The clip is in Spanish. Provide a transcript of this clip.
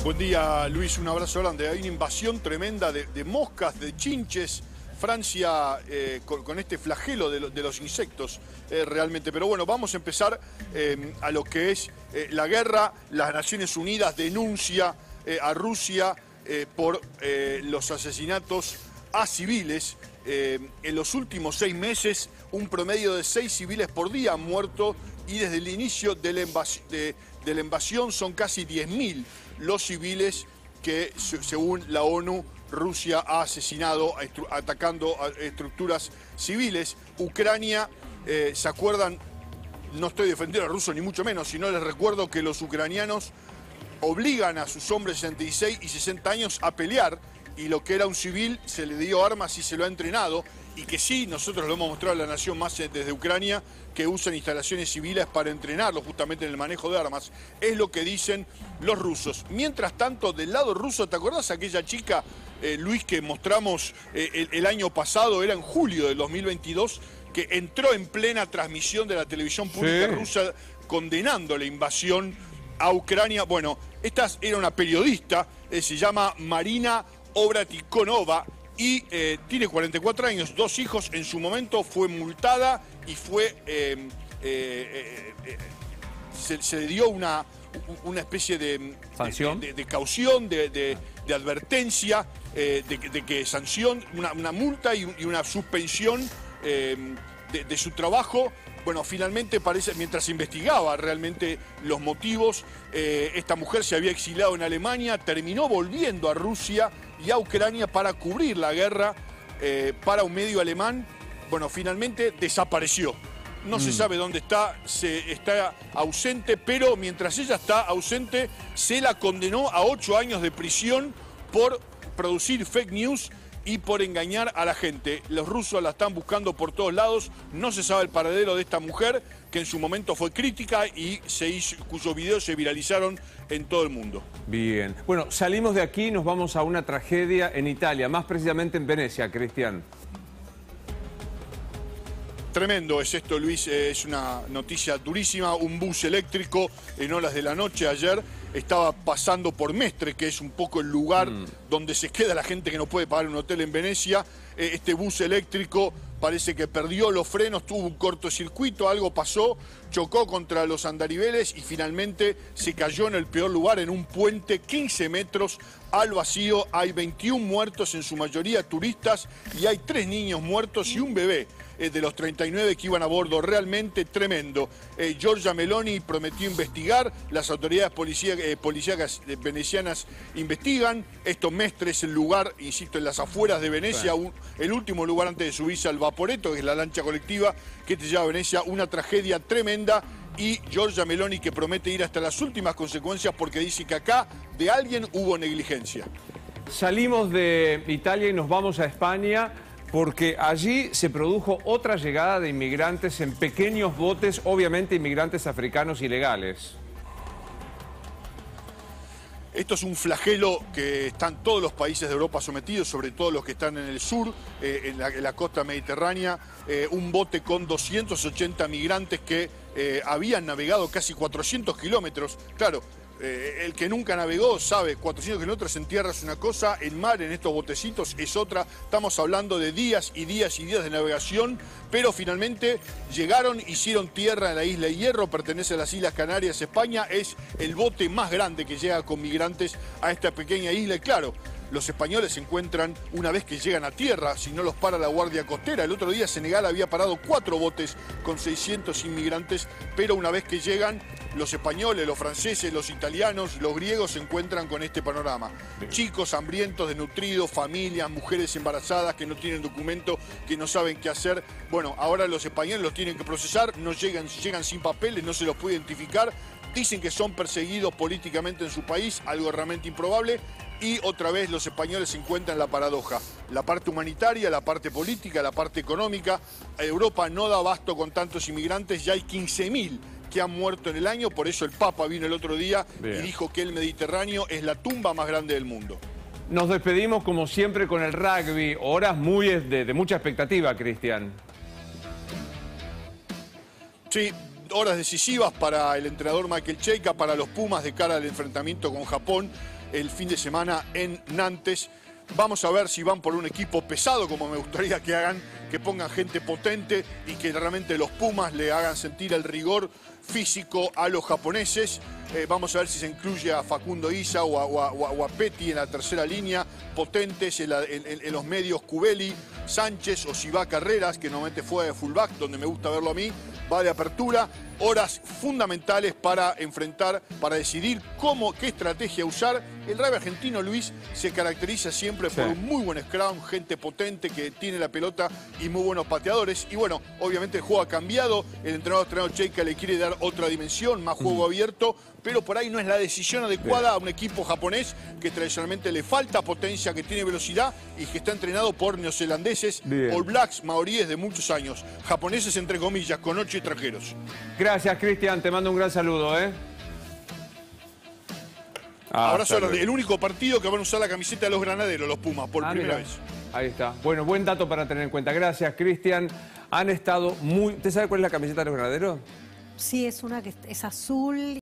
Buen día, Luis, un abrazo grande. Hay una invasión tremenda de moscas, de chinches. Francia con este flagelo de los insectos realmente. Pero bueno, vamos a empezar a lo que es la guerra. Las Naciones Unidas denuncia a Rusia por los asesinatos a civiles. En los últimos 6 meses, un promedio de 6 civiles por día han muerto y desde el inicio de la invasión son casi 10.000 los civiles que, según la ONU, Rusia ha asesinado atacando a estructuras civiles. Ucrania, ¿se acuerdan? No estoy defendiendo a rusos ni mucho menos, sino les recuerdo que los ucranianos obligan a sus hombres de 66 y 60 años a pelear, y lo que era un civil se le dio armas y se lo ha entrenado, y que sí, nosotros lo hemos mostrado a la nación más desde Ucrania, que usan instalaciones civiles para entrenarlos justamente en el manejo de armas. Es lo que dicen los rusos. Mientras tanto, del lado ruso, ¿te acordás aquella chica, Luis, que mostramos el año pasado, era en julio del 2022, que entró en plena transmisión de la televisión pública rusa condenando la invasión a Ucrania? Bueno, esta era una periodista, se llama Marina Obratikonova, y tiene 44 años, 2 hijos. En su momento fue multada y se le dio una especie de sanción, de caución, de advertencia, de que sanción, una multa y una suspensión de su trabajo. Bueno, finalmente parece, mientras investigaba realmente los motivos, esta mujer se había exiliado en Alemania, terminó volviendo a Rusia y a Ucrania para cubrir la guerra para un medio alemán. Bueno, finalmente desapareció. No se sabe dónde está, está ausente, pero mientras ella está ausente, se la condenó a 8 años de prisión por producir fake news y por engañar a la gente. Los rusos la están buscando por todos lados. No se sabe el paradero de esta mujer, que en su momento fue crítica y cuyos videos se viralizaron en todo el mundo. Bien. Bueno, salimos de aquí y nos vamos a una tragedia en Italia, más precisamente en Venecia, Cristian. Tremendo es esto, Luis, es una noticia durísima. Un bus eléctrico en horas de la noche ayer estaba pasando por Mestre, que es un poco el lugar donde se queda la gente que no puede pagar un hotel en Venecia. Este bus eléctrico parece que perdió los frenos, tuvo un cortocircuito, algo pasó, chocó contra los andariveles y finalmente se cayó en el peor lugar, en un puente 15 metros al vacío. Hay 21 muertos, en su mayoría turistas, y hay 3 niños muertos y un bebé de los 39 que iban a bordo. Realmente tremendo. Giorgia Meloni prometió investigar, las autoridades policíacas venecianas investigan. Mestre es el lugar, insisto, en las afueras de Venecia, el último lugar antes de subirse al Vaporetto, que es la lancha colectiva que te lleva a Venecia. Una tragedia tremenda, y Giorgia Meloni que promete ir hasta las últimas consecuencias porque dice que acá de alguien hubo negligencia. Salimos de Italia y nos vamos a España, porque allí se produjo otra llegada de inmigrantes en pequeños botes, obviamente inmigrantes africanos ilegales. Esto es un flagelo que están todos los países de Europa sometidos, sobre todo los que están en el sur, en la costa mediterránea. Un bote con 280 migrantes que habían navegado casi 400 kilómetros. Claro, el que nunca navegó sabe, 400 kilómetros en tierra es una cosa, en mar, en estos botecitos, es otra. Estamos hablando de días y días y días de navegación, pero finalmente llegaron, hicieron tierra en la isla de Hierro, pertenece a las Islas Canarias, España. Es el bote más grande que llega con migrantes a esta pequeña isla. Y claro, los españoles se encuentran una vez que llegan a tierra, si no los para la Guardia Costera. El otro día Senegal había parado 4 botes con 600 inmigrantes, pero una vez que llegan, los españoles, los franceses, los italianos, los griegos se encuentran con este panorama. Chicos hambrientos, desnutridos, familias, mujeres embarazadas que no tienen documento, que no saben qué hacer. Bueno, ahora los españoles los tienen que procesar, no llegan sin papeles, no se los puede identificar. Dicen que son perseguidos políticamente en su país, algo realmente improbable. Y otra vez los españoles se encuentran en la paradoja. La parte humanitaria, la parte política, la parte económica. Europa no da abasto con tantos inmigrantes, ya hay 15.000 que han muerto en el año. Por eso el Papa vino el otro día y dijo que el Mediterráneo es la tumba más grande del mundo. Nos despedimos como siempre con el rugby. Horas de mucha expectativa, Cristian. Sí, horas decisivas para el entrenador Michael Cheika, para los Pumas de cara al enfrentamiento con Japón el fin de semana en Nantes. Vamos a ver si van por un equipo pesado, como me gustaría que hagan, que pongan gente potente y que realmente los Pumas le hagan sentir el rigor físico a los japoneses. Vamos a ver si se incluye a Facundo Isa o a Petty en la tercera línea, potentes en los medios Cubelli, Sánchez o si va Carreras, que normalmente fue de fullback, donde me gusta verlo a mí, va de apertura. Horas fundamentales para enfrentar, para decidir qué estrategia usar. El rugby argentino, Luis, se caracteriza siempre por un muy buen scrum, gente potente que tiene la pelota y muy buenos pateadores. Y bueno, obviamente el juego ha cambiado, el entrenador Cheika le quiere dar otra dimensión, más juego abierto, pero por ahí no es la decisión adecuada a un equipo japonés que tradicionalmente le falta potencia, que tiene velocidad y que está entrenado por neozelandeses, All Blacks, maoríes de muchos años, japoneses entre comillas, con 8 extranjeros. Gracias, Cristian, te mando un gran saludo, Ahora son el único partido que van a usar la camiseta de los granaderos, los Pumas, por primera vez. Ahí está. Bueno, buen dato para tener en cuenta. Gracias, Cristian. Han estado muy... ¿Usted sabe cuál es la camiseta de los granaderos? Sí, es una que es azul.